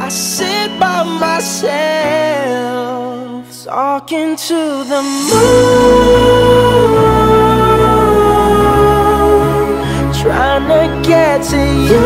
I sit by myself, talking to the moon, trying to get to you.